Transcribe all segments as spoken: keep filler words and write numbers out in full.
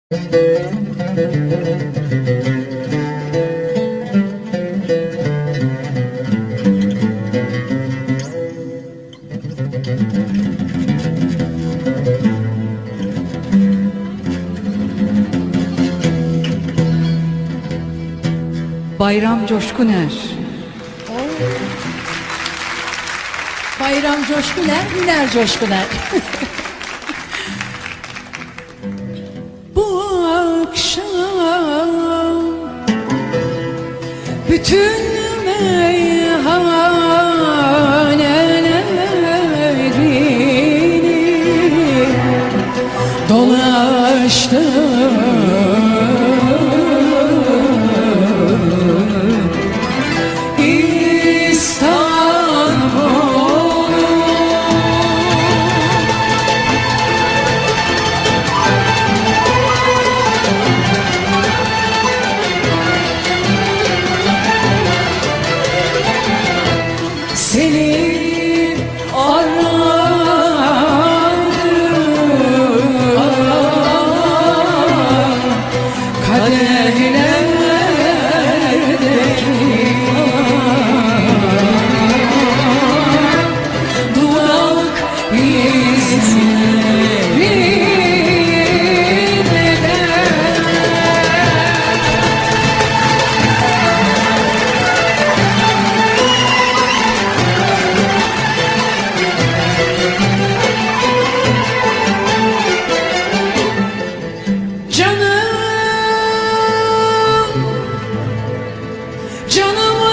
Bayram Coşkuner. Bayram Coşkuner, Hüner Coşkuner. Bu akşam bütün meyhanelerini dolaştım. Seni aradım, kaderlerdeki dudak canımı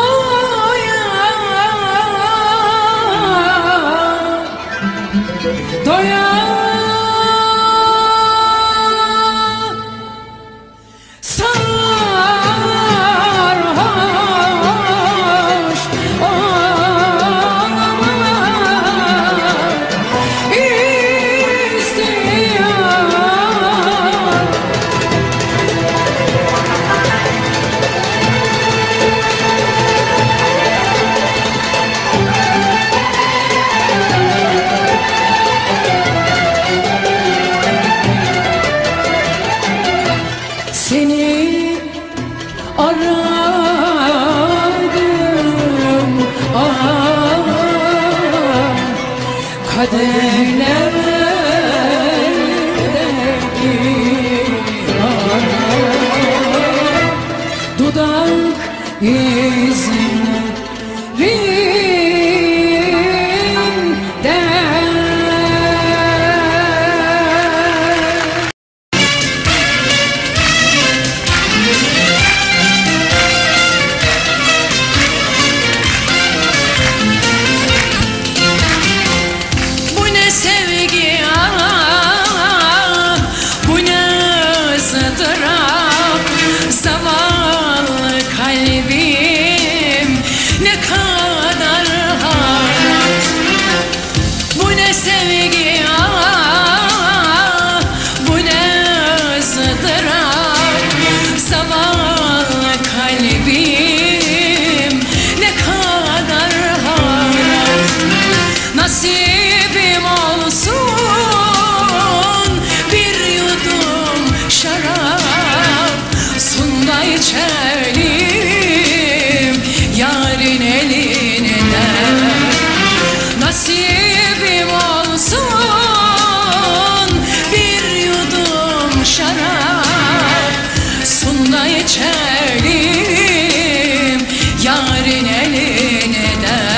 doyar, doyar sarhoş olmak istiyor. Seni aradım, ah, kaderlerdeki ah, dudak izlerinden. Zavallı kalbim ne kadar harap. Bu ne sevgi ah, bu ne ızdırap. Zavallı kalbim ne kadar harap. Nasibim olsun bir yudum şarap, Sunda içelim yarın elinden. Nasibim olsun bir yudum şarap, Sunda içelim yarın elinden.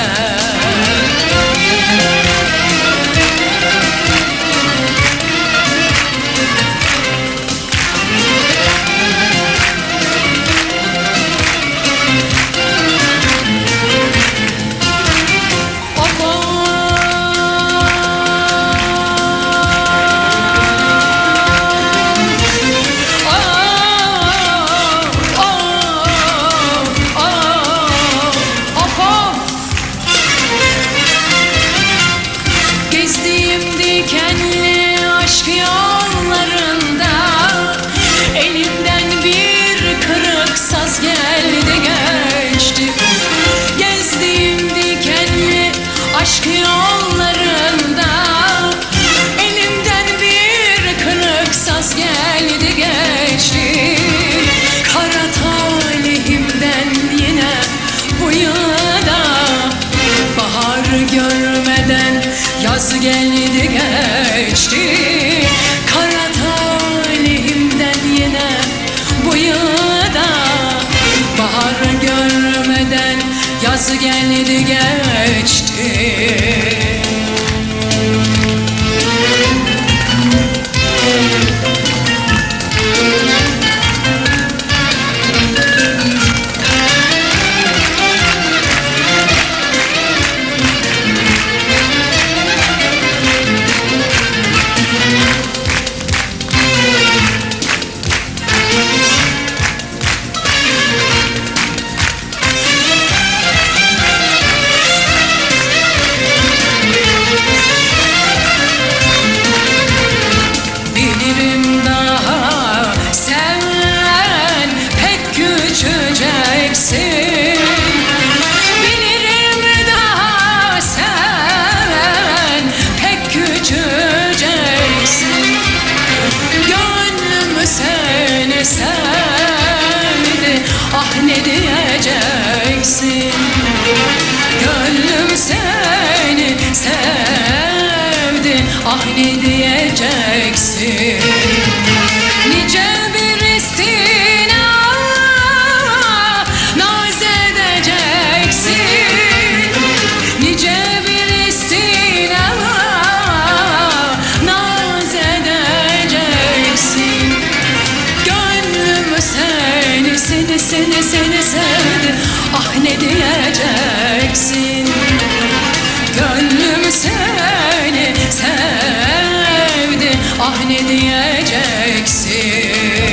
seni sevdi, ah ne diyeceksin? Gönlüm seni sevdi, ah ne diyeceksin?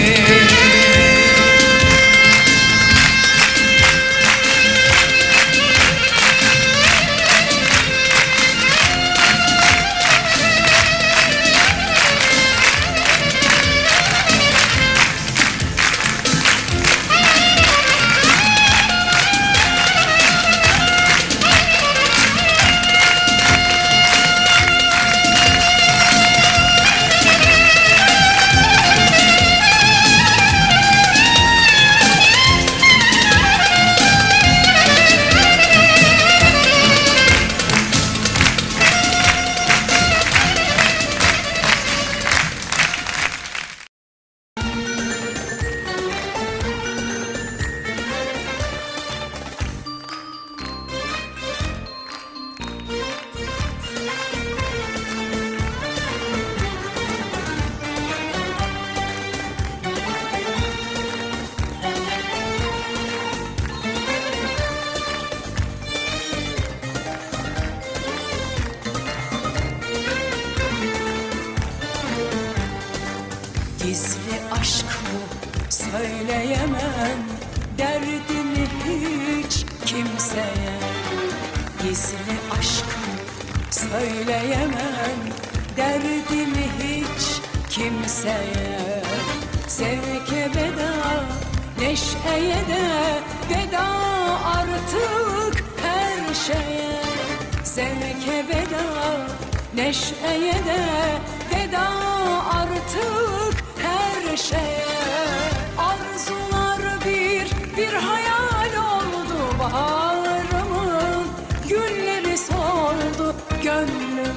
Gizli aşk bu, söyleyemem derdimi hiç kimseye. Gizli aşk bu, söyleyemem derdimi hiç kimseye. Sevke veda, neşeye de veda artık her şeye. Sevke veda, neşeye de veda artık her şeye. Arzular bir bir hayal oldu, baharımın günleri soldu. Gönlüm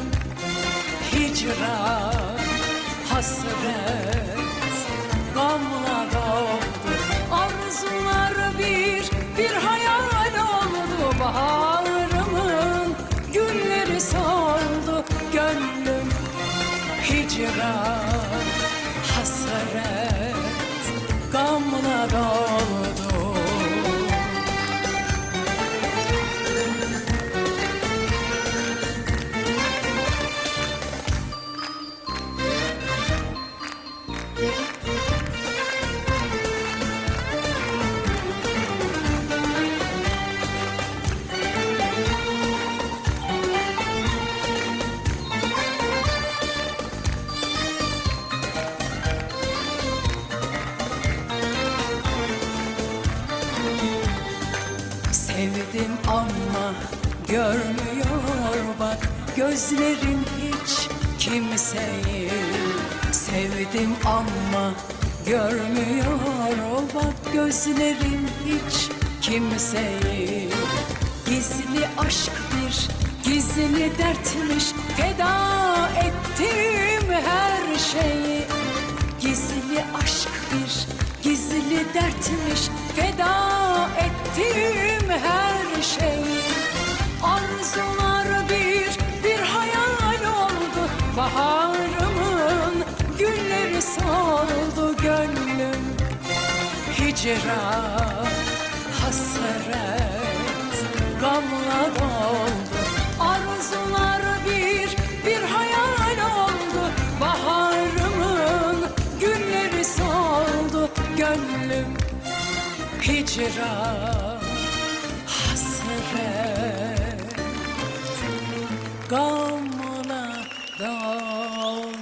hicran, hasret, gamla doldu. Arzular bir bir hayal oldu, baharımın günleri soldu. Gönlüm hicran, hasret, gamla doldu. Sevdim ama görmüyor bak gözlerin hiç kimseyi. Sevdim ama görmüyor bak gözlerin hiç kimseyi. Gizli aşk bir gizli dertmiş, feda ettim her şeyi. Gizli aşk bir gizli dertmiş, feda ettim her şeyi. Arzular bir bir hayal oldu, baharımın günleri soldu. Gönlüm hicran, hasret, gamla doldu. Arzular bir bir hayal oldu, baharımın günleri soldu. Gönlüm hicran, hasret, gamla doldu.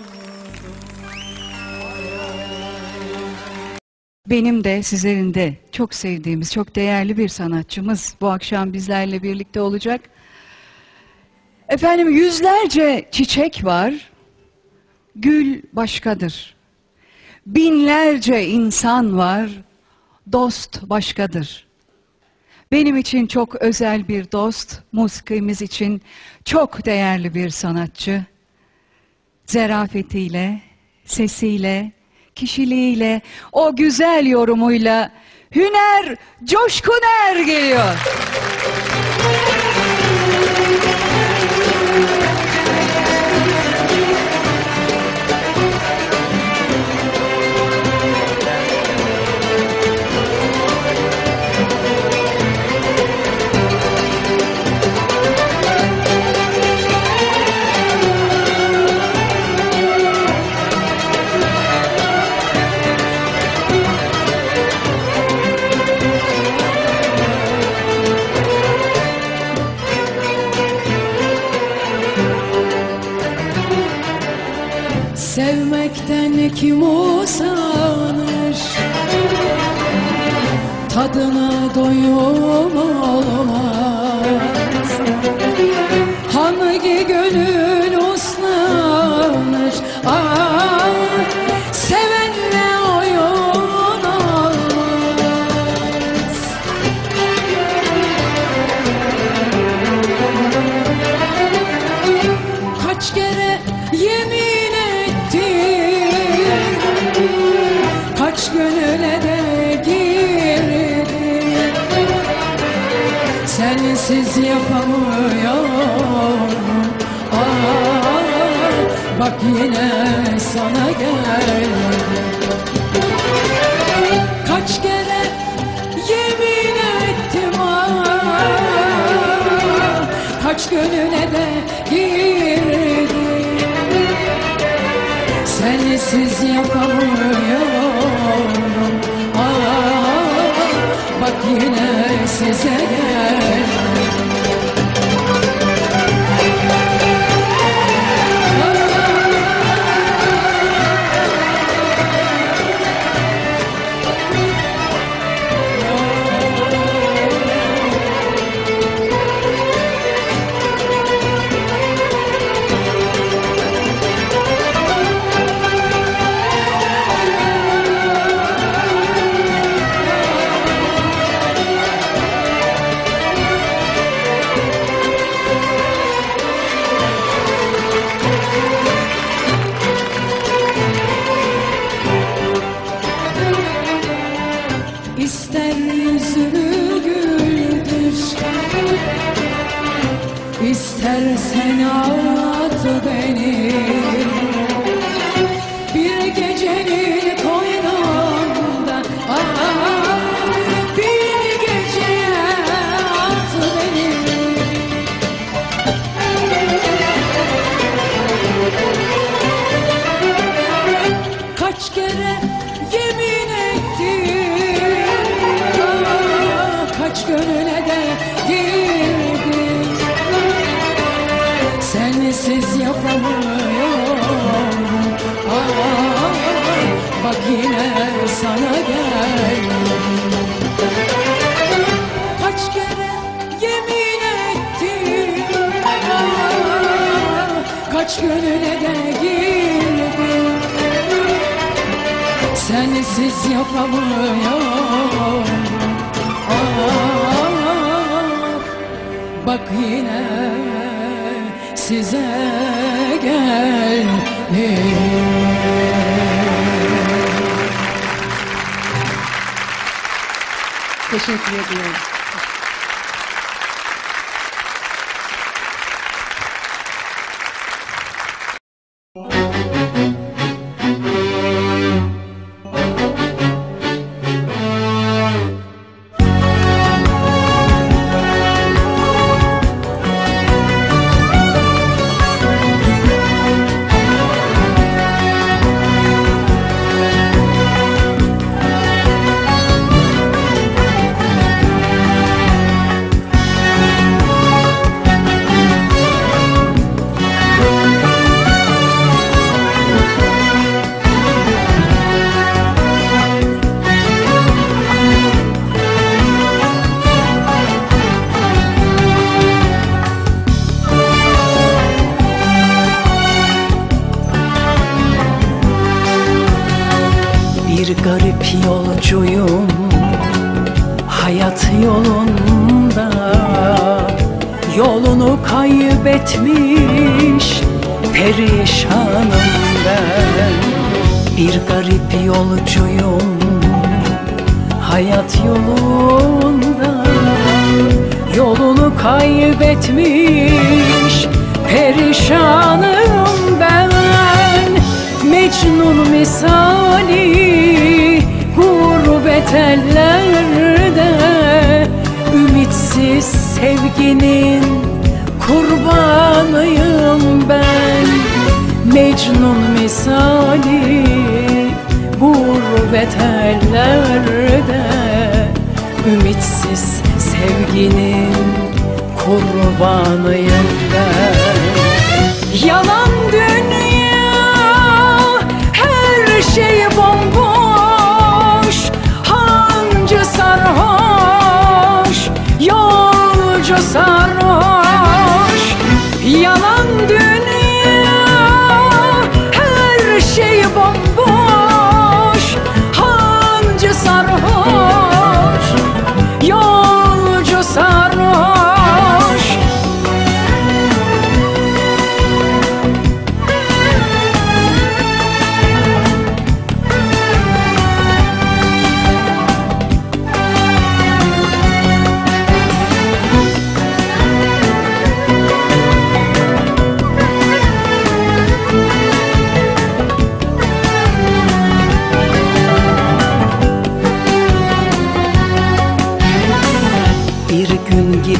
Benim de sizlerin de çok sevdiğimiz, çok değerli bir sanatçımız bu akşam bizlerle birlikte olacak. Efendim, yüzlerce çiçek var, gül başkadır. Binlerce insan var, dost başkadır. Benim için çok özel bir dost, musikimiz için çok değerli bir sanatçı. Zarafetiyle, sesiyle, kişiliğiyle, o güzel yorumuyla Hüner Coşkuner geliyor. mu sanır? Tadına doyum olmaz. Hangi gönül uslanır? Ah, sevenle oyun olmaz. Kaç kere yemin ettim, kaç gönüle de girdim, sensiz yapamıyorum. Ah, bak yine sana geldim. Kaç kere yemin ettim, ah, kaç gönüle de girdim, sensiz yapamıyorum. Ah, bak yine size geldim. İster yüzünü güldür, İstersen ağlat beni. Bir gecenin koynunda, ah, bir geceye at beni. Kaç kere yemin ettim, kaç gönüle de girdim, sensiz yapamıyorum. Ah, bak yine sana geldim. Kaç kere yemin ettim, ah, kaç gönüle de girdim, sensiz yapamıyorum. Ah, bak yine size geldim. Teşekkür ediyorum. Bir garip yolcuyum hayat yolunda, yolunu kaybetmiş perişanım ben. Bir garip yolcuyum hayat yolunda, yolunu kaybetmiş perişanım ben. Mecnun misali gurbet ellerde, ümitsiz sevginin kurbanıyım ben. Mecnun misali gurbet ellerde, ümitsiz sevginin kurbanıyım ben. Yalan dünya her şeye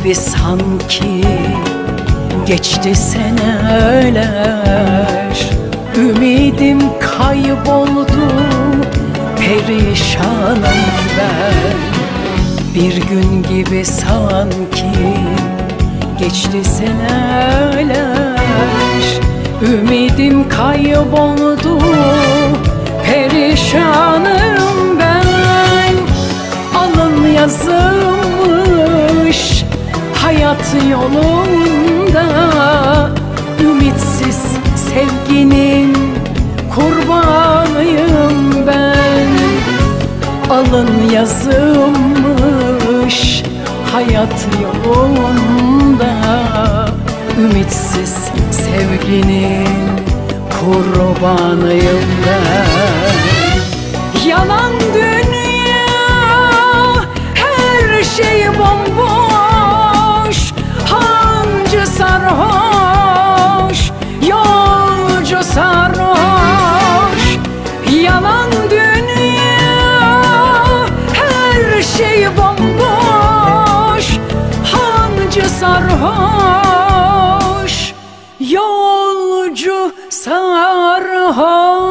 gibi sanki geçti seneler. Ümidim kayboldu, perişanım ben. Bir gün gibi sanki geçti seneler. Ümidim kayboldu, perişanım ben. Alın yazılmış hayat yolunda, ümitsiz sevginin kurbanıyım ben. Alın yazılmış hayat yolunda, ümitsiz sevginin kurbanıyım ben. Yalan dünya, her şey bomboş, hancı sarhoş, yolcu sarhoş. Yalan dünya, her şey bomboş, hancı sarhoş, yolcu sarhoş.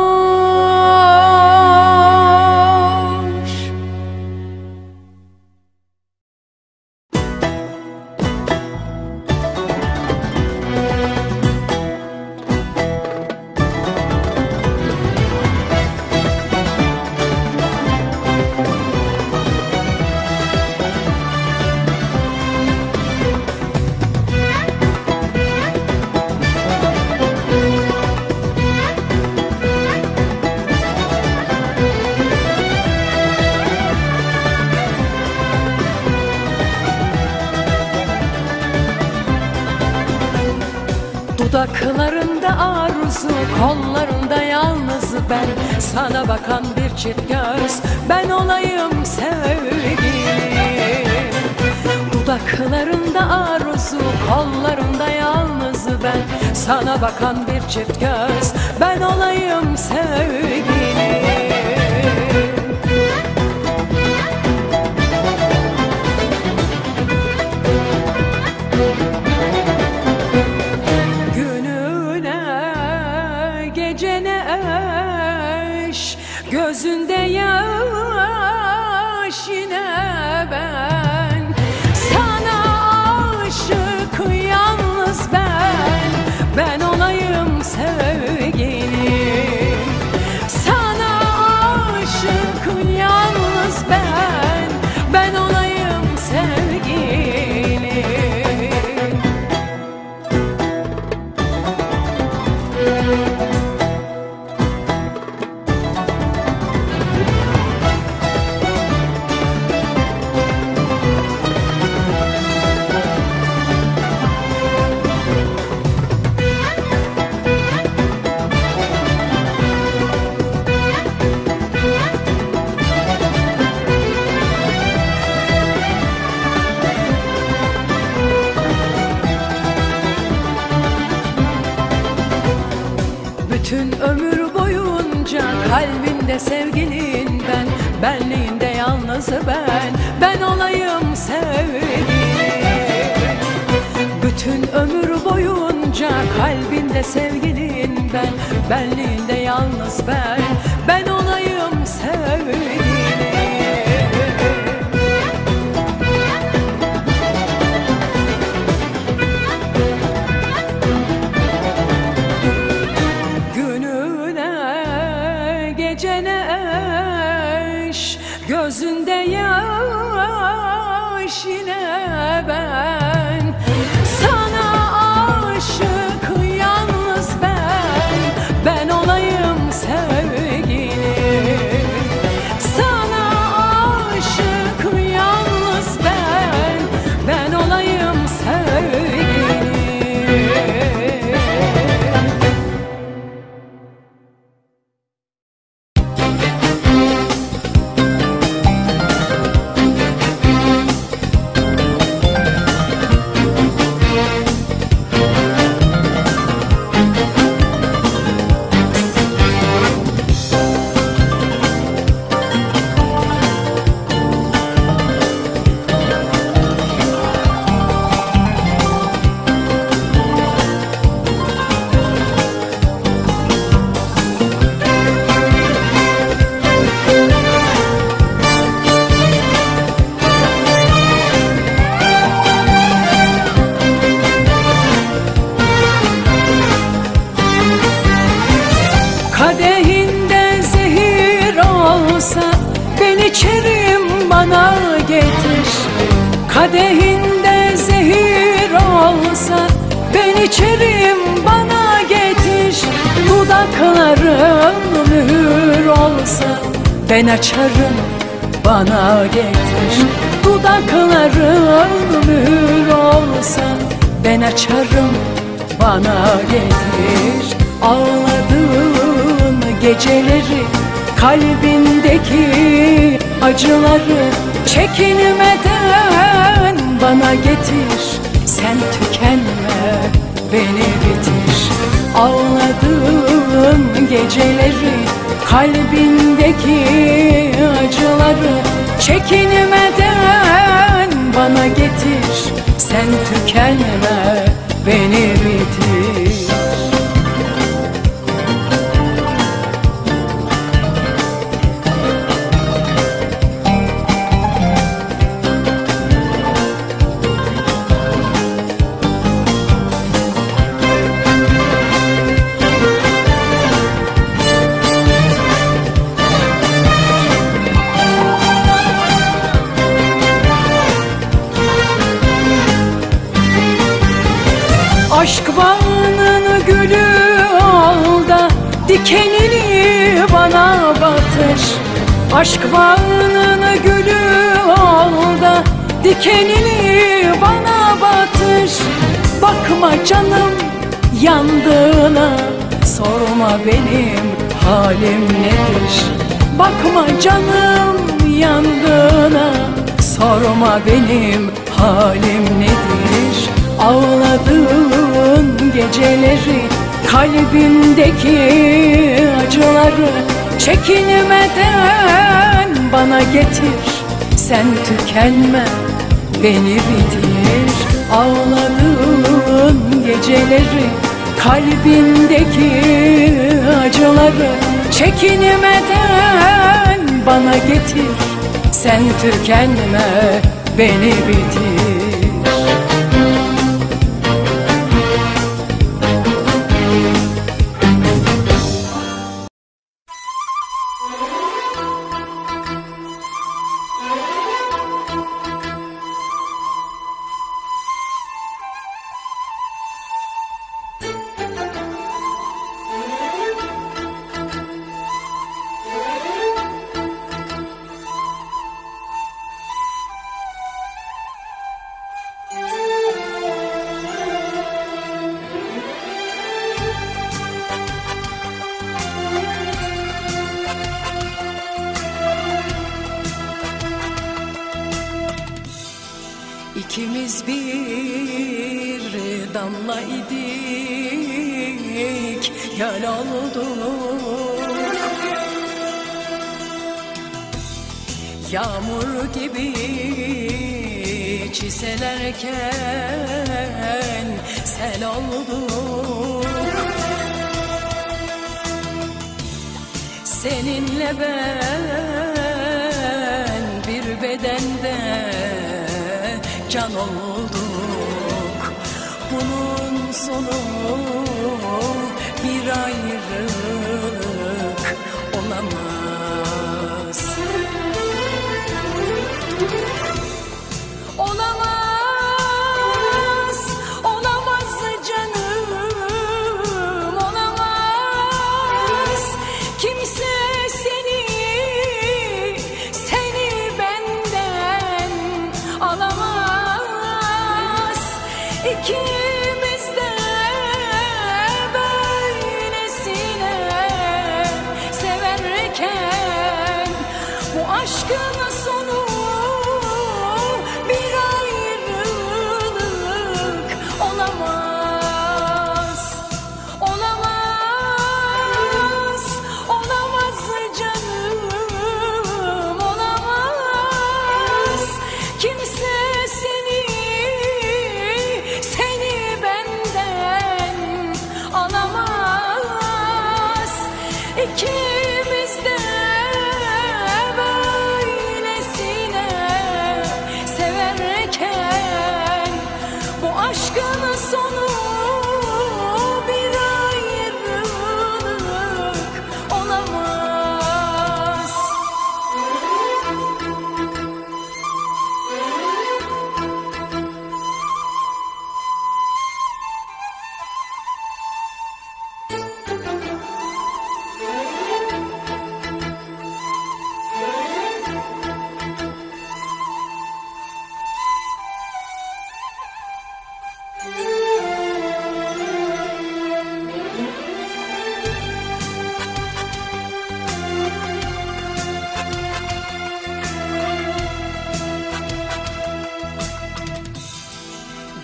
Dudaklarında arzu, kollarında yalnız ben. Sana bakan bir çift göz, ben olayım sevgilim. Dudaklarında arzu, kollarında yalnız ben. Sana bakan bir çift göz, ben olayım sevgilim. Gözünde yaş yine ben. Sana aşık yalnız ben, ben olayım sevgilim. Sana aşık yalnız ben, ben olayım sevgilim. Bütün ömür boyunca kalbimde sevgilin ben, benliğinde yalnız ben, ben olayım sevgilim. Bütün ömür boyunca kalbimde sevgilin ben, benliğinde yalnız ben, ben olayım sevgilim. Gözünde yaş yine ben. Sana aşık yalnız ben, ben olayım sevgilim. Sana aşık yalnız ben, ben olayım sevgilim. olsa ben içerim, bana getir. Kadehinde zehir olsa ben içerim, bana getir. Dudakların mühür olsa ben açarım, bana getir. Dudakların mühür olsa ben açarım, bana getir. Ağladığın geceleri, kalbindeki acıları çekinmeden bana getir. Sen tükenme, beni bitir. Ağladığın geceleri, kalbindeki acıları çekinmeden bana getir. Sen tükenme, beni bitir. Aşk bağının gülü ol da dikenini bana batır. Aşk bağının gülü ol da dikenini bana batır. Bakma canım yandığına, sorma benim halim nedir. Bakma canım yandığına, sorma benim halim nedir. Ağladığın geceleri, kalbindeki acıları çekinmeden bana getir. Sen tükenme, beni bitir. Ağladığın geceleri, kalbindeki acıları çekinmeden bana getir. Sen tükenme, beni bitir. İkimiz bir damla idik, yel olduk. Yağmur gibi çiselerken sel olduk. Seninle ben bir bedende can olduk. Bunun sonu bir ayrılık olamaz. Olamaz, olamaz canım, olamaz. Kimse seni, seni benden alamaz. İkimiz de böylesine severken bu aşkın sonu bir ayrılık olamaz. Olamaz, olamaz canım, olamaz. Kimse seni, seni benden alamaz. İkimiz de böylesine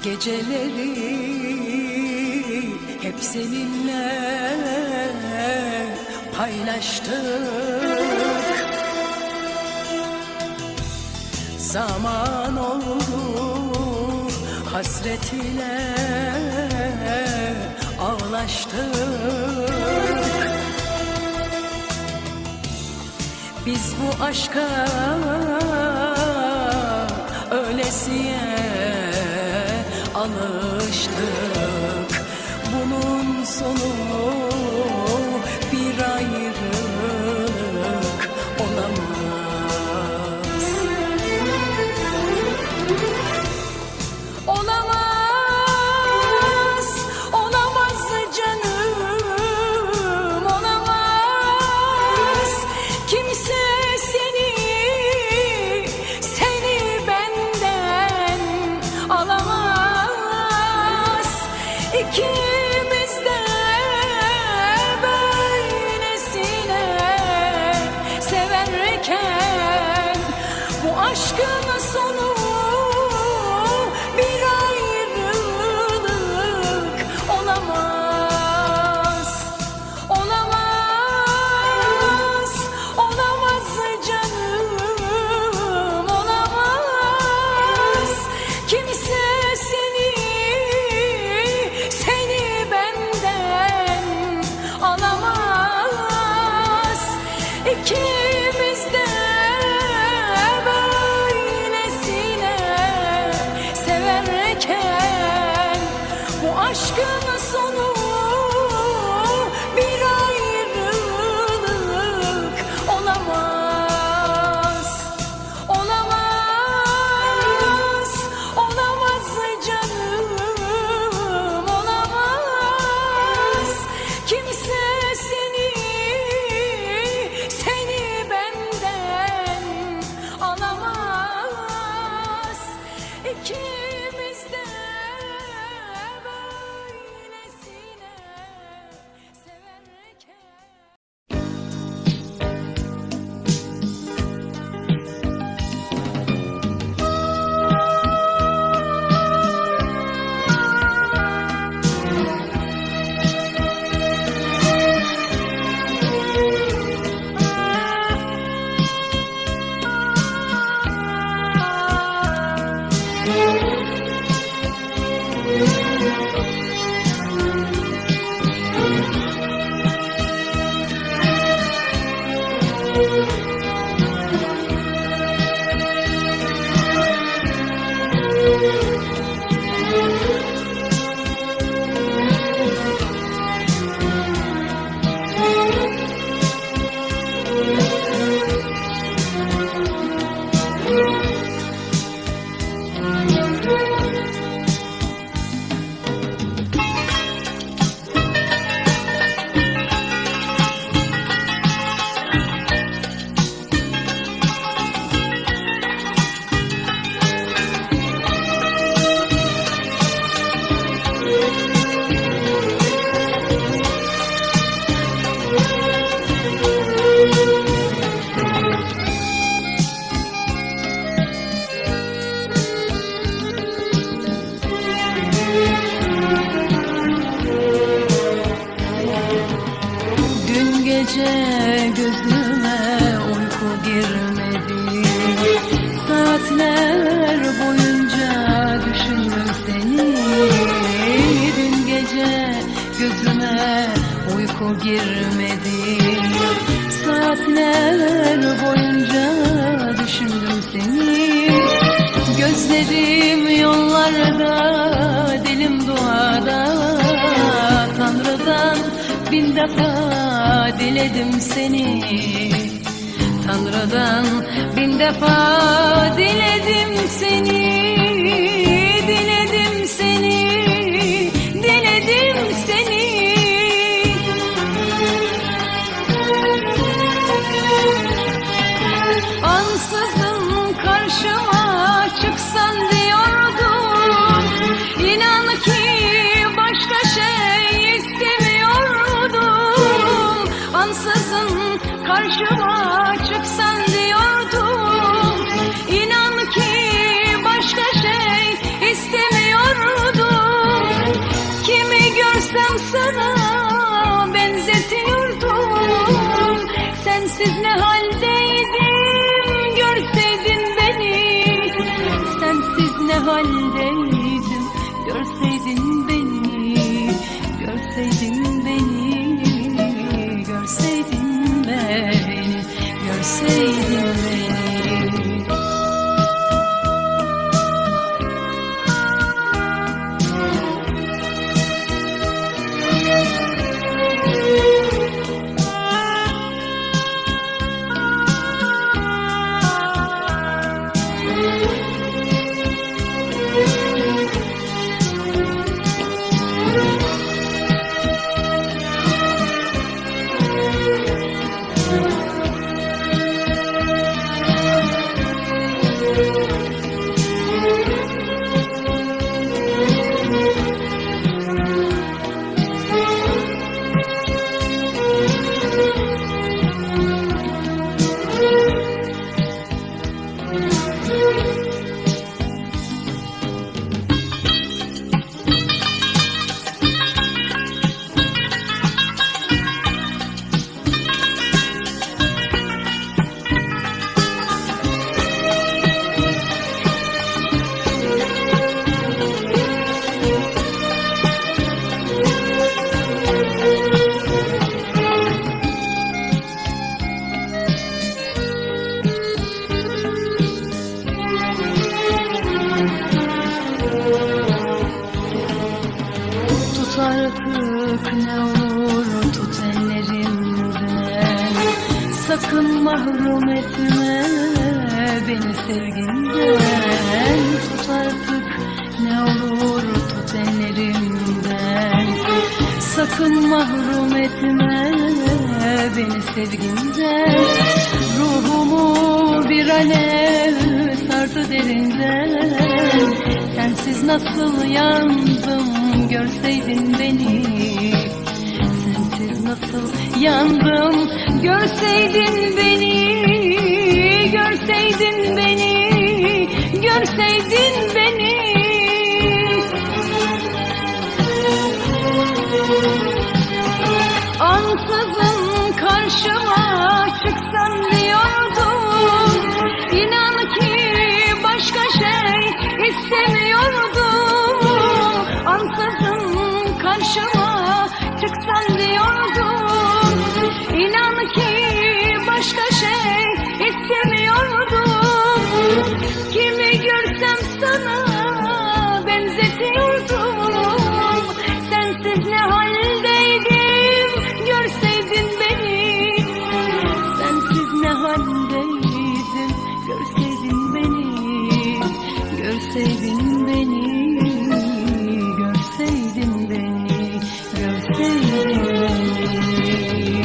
Geceleri hep seninle paylaştık. Zaman oldu hasret ile ağlaştık. Biz bu aşka öylesiye alıştık. Bunun sonu bir ayrılık olamaz. Olamaz, olamaz canım, olamaz. Kimse seni, seni benden alamaz. İkimiz de böylesine severken bu aşkın sonu bir ayrılık olamaz. Olamaz, olamaz canım, olamaz. Kimse seni, seni benden alamaz. İkimiz de böylesine severken bu aşkın sonu bir ayrılık olamaz. Olamaz, olamaz canım, olamaz. Kimse seni, seni benden alamaz. İkimiz de böylesine severken. Dün gece gözüme uyku girmedi. Saatler boyunca düşündüm seni. Dün gece gözüme uyku girmedi. Saatler boyunca düşündüm seni. Gözlerim yollarda, dilim duada. Tanrı'dan bin defa diledim seni. Tanrı'dan bin defa diledim seni. Diledim seni, diledim seni. Ansızın karşıma çıksan diyordum. İnan ki başka şey istemiyordum. Ansızın karşıma çıksan diyordum. İnan ki başka şey istemiyordum. görseydin beni. Artık ne olur tut ellerimden, sakın mahrum etme beni sevginden. Tut artık ne olur tut ellerimden, sakın mahrum etme beni sevginden. Ruhumu bir alev sardı derinden, sensiz nasıl yandım görseydin beni. Sensiz nasıl yandım görseydin beni. Görseydin beni, görseydin beni. Ansızın karşıma çıksan diyordum, İnan ki başka şey istemiyordum. Ansızın karşıma çıksan diyordum, İnan ki başka şey istemiyordum. Kimi görsem sana benzetiyordum. Sensiz ne haldeydim görseydin beni. Sensiz ne haldeydim görseydin beni. Görseydin beni. Görseydin beni, görseydin beni.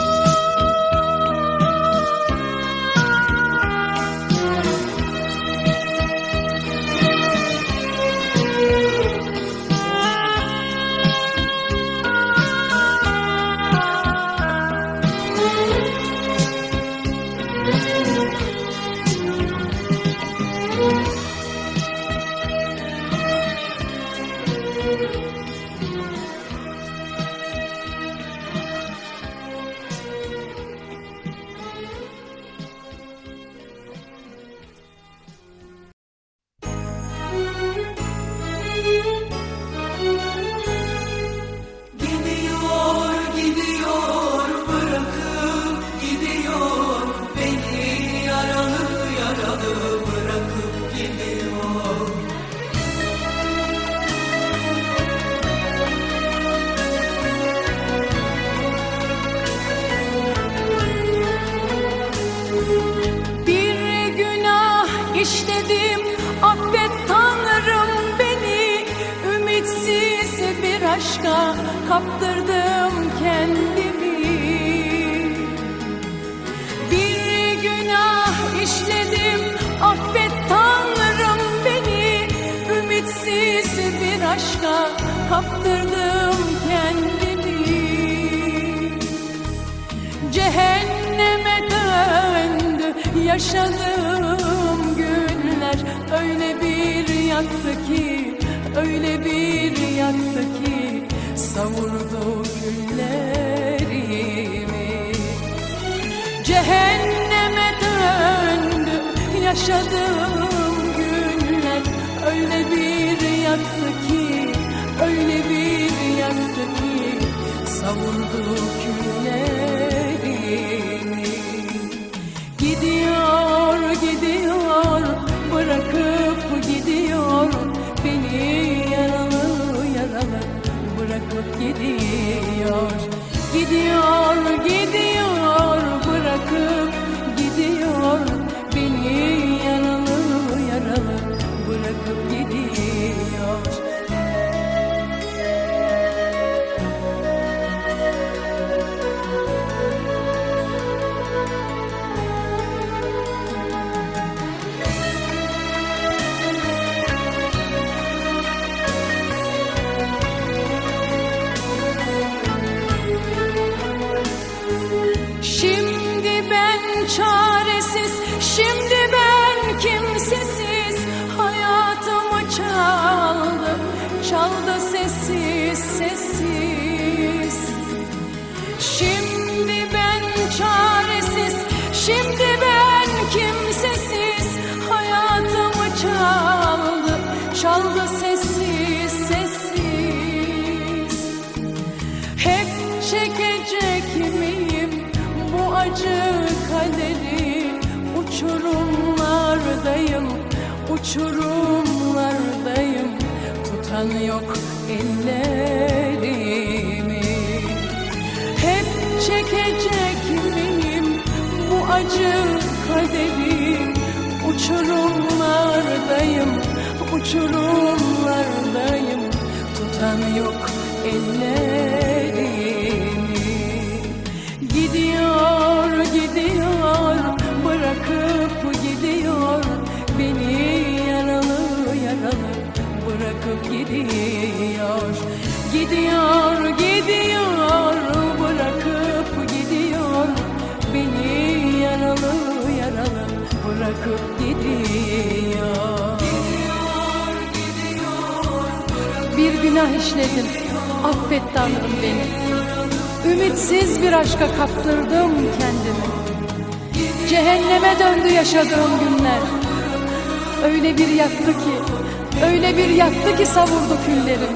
İşledim, affet Tanrım beni. Ümitsiz bir aşka kaptırdım kendimi. Bir günah işledim, affet Tanrım beni. Ümitsiz bir aşka kaptırdım kendimi. Cehenneme döndü yaşadığım günler. Öyle bir yaktı ki, öyle bir yaktı ki, savurdu küllerimi. Cehenneme döndü yaşadığım günler. Öyle bir yaktı ki, öyle bir yaktı ki, savurdu küllerimi. Git gidiyor. Gidiyor, gidiyor, bırakıp gidiyor. Beni yaralı yaralı bırakıp gidiyor. Şimdi ben çaresiz, şimdi ben kimsesiz. Hayatımı çaldı, çaldı sessiz sessiz. Şimdi ben çaresiz, şimdi ben kimsesiz. Hayatımı çaldı, çaldı sessiz sessiz. Hep çekecek miyim bu acı kaderi? Uçurumlardayım, uçurumlardayım. Tutan yok ellerimi. Hep çekecek miyim bu acı kaderi? Uçurumlardayım, uçurumlardayım. Tutan yok ellerimi. Gidiyor, gidiyor, bırakıp gidiyor. Beni yaralı yaralı bırakıp gidiyor. Gidiyor, gidiyor, bırakıp gidiyor. Beni yaralı yaralı bırakıp gidiyor. Bir günah işledim, affet Tanrım beni. Ümitsiz bir aşka kaptırdım kendimi. Cehenneme döndü yaşadığım günler. Öyle bir yaktı ki, öyle bir yaktı ki savurdu küllerimi.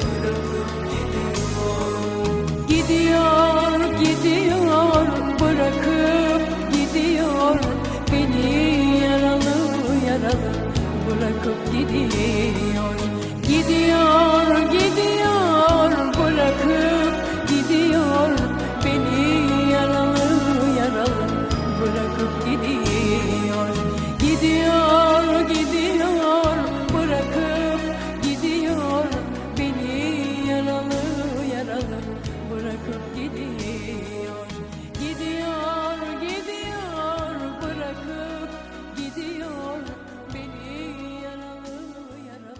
Gidiyor, gidiyor, bırakıp gidiyor. Beni yaralı yaralı bırakıp gidiyor. Gidiyor, gidiyor, bırakıp gidiyor. Beni yaralı yaralı bırakıp gidiyor. Gidiyor, gidiyor, bırakıp gidiyor. Beni yaralı yaralı bırakıp gidiyor. Gidiyor, gidiyor, bırakıp gidiyor. Beni yaralı yaralı.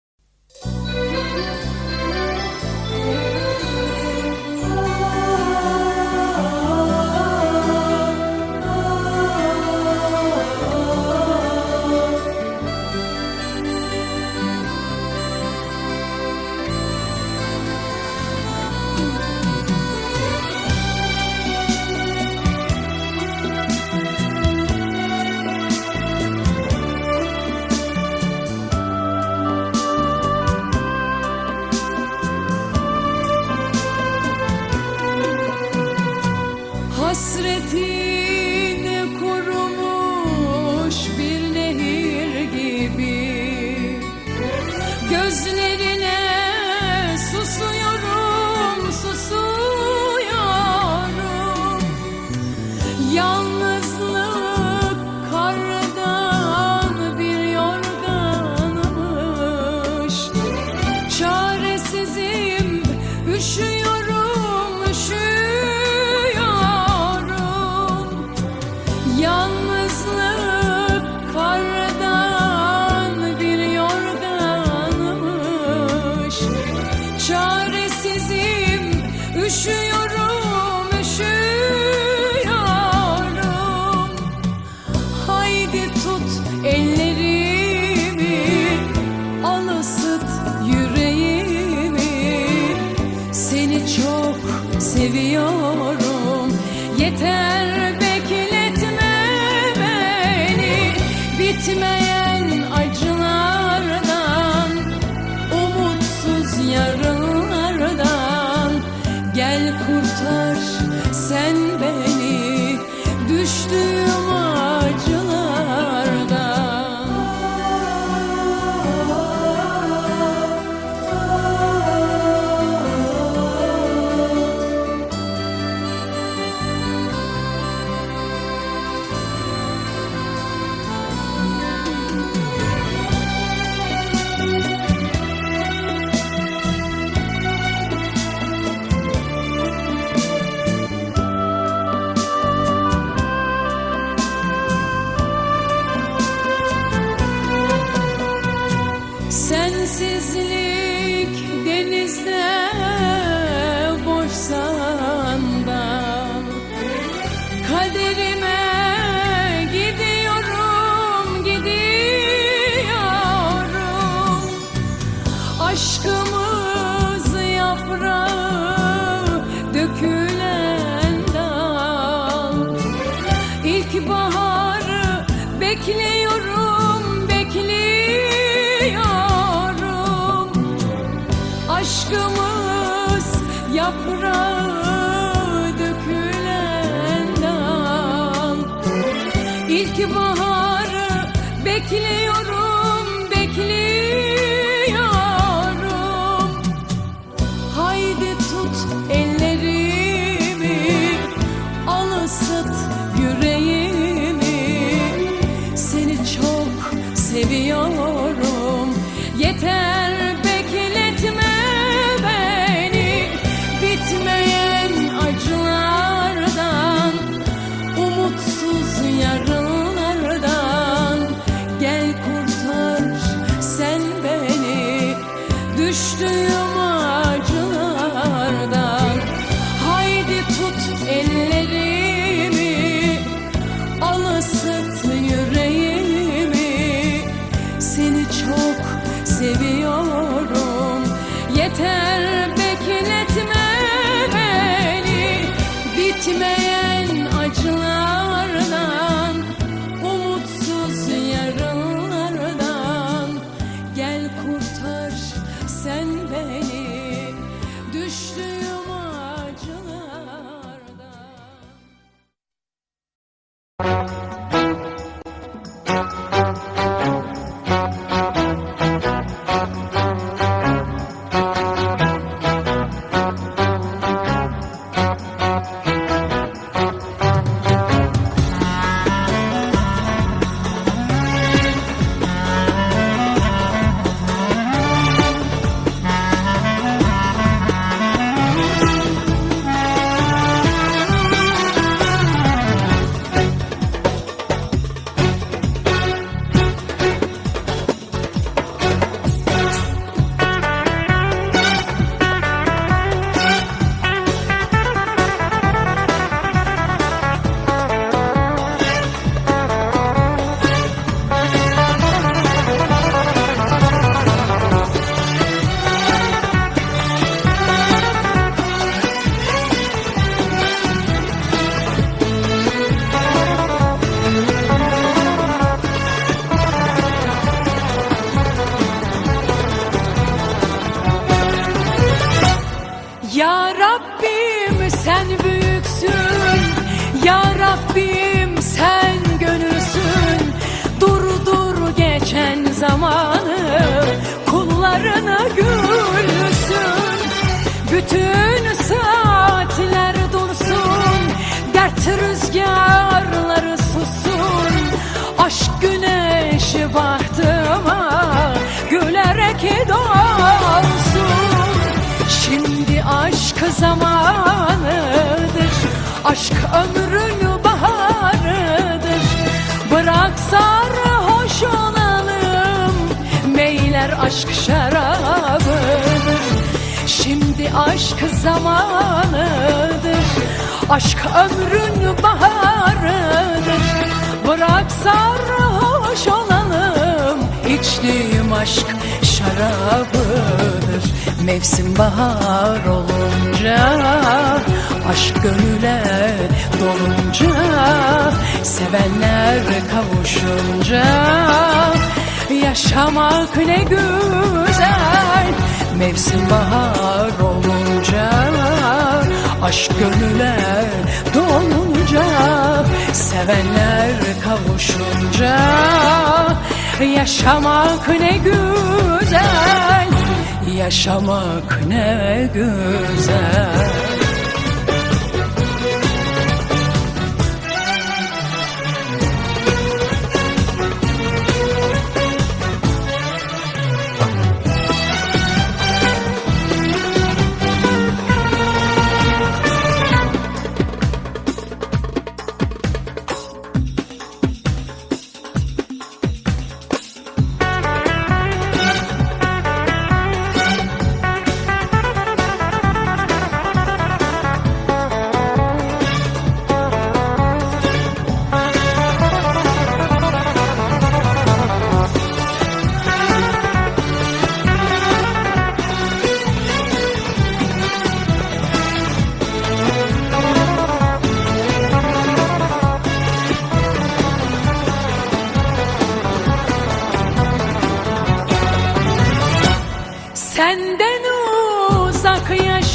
Hasretin kurumuş bir nehir gibi. Gözlerine susuyorum, susuyorum. Yalnızlık kardan bir yorganmış. Çaresizim, üşüyorum, üşüyorum. Yalnızlık kardan bir yorganmış. Çaresizim, üşüyorum, üşüyorum. Haydi tut ellerimi, al ısıt yüreğimi. Seni çok seviyorum, yeter bekletme beni. Bitmeyen acılardan, umutsuz yarınlardan. Gel kurtar sen beni düştüğüm acılardan. Bekliyorum, bekliyorum. Aşkımız yaprağı dökülen dal. İlk baharı bekliyorum, bekliyorum. Haydi tut ellerimi, al ısıt yüreğimi. Seni çok seviyorum. Yeter bekletme beni, bitmeyen acılardan, umutsuz yarınlardan. Gel kurtar sen beni, düştüğüm acılardan. Haydi tut ellerimi, al ısıt yüreğimi. Seni çok seviyorum. Yeter bekletme beni, bitmeyen acılardan, umutsuz yarınlardan. Gel kurtar sen beni, düştüğüm acılardan. Ya Rabbim sen büyüksün, Ya Rabbim sen gönülsün. Durdur geçen zamanı, kullarına gülsün. Bütün saatler dursun, dert rüzgarları sussun. Aşk güneşi bahtıma gülerek doğsun. Şimdi aşk zamanıdır, aşk ömrün baharıdır. Bırak sarhoş olalım, meyler aşk şarabıdır. Şimdi aşk zamanıdır, aşk ömrün baharıdır. Bırak sarhoş olalım, içtiğim aşk şarabıdır. Mevsim bahar olunca, aşk gönüle dolunca, sevenler kavuşunca, yaşamak ne güzel. Mevsim bahar olunca, aşk gönüle dolunca, sevenler kavuşunca, yaşamak ne güzel. Yaşamak ne güzel.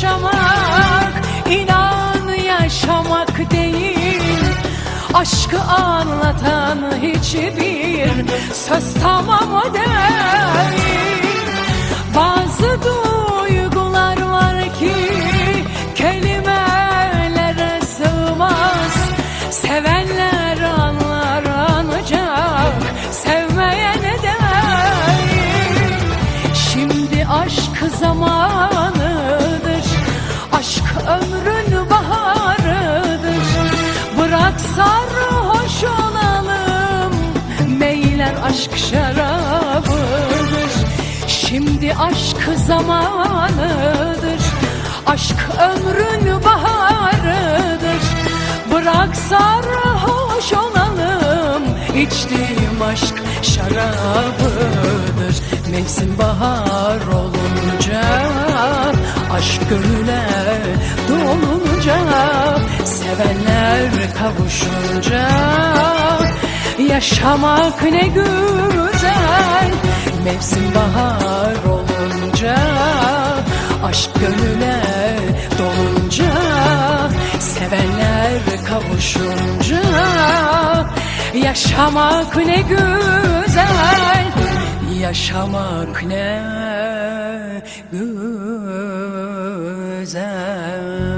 yaşamak, inan yaşamak değil. Aşkı anlatan hiçbir söz tamam değil. Bazı duygular var ki kelimelere sığmaz. Sevenler anlar ancak sevmeyen değil. Şimdi aşk zamanıdır, aşk ömrün baharıdır. Bırak sarhoş olalım, meyler aşk şarabıdır. Şimdi aşk zamanıdır, aşk ömrün baharıdır. Bırak sarhoş olalım, içtiğim aşk şarabıdır. Mevsim bahar olunca, aşk gönüle dolunca, sevenler kavuşunca, yaşamak ne güzel. Mevsim bahar olunca, aşk gönüle dolunca, sevenler kavuşunca, yaşamak ne güzel. Yaşamak ne güzel.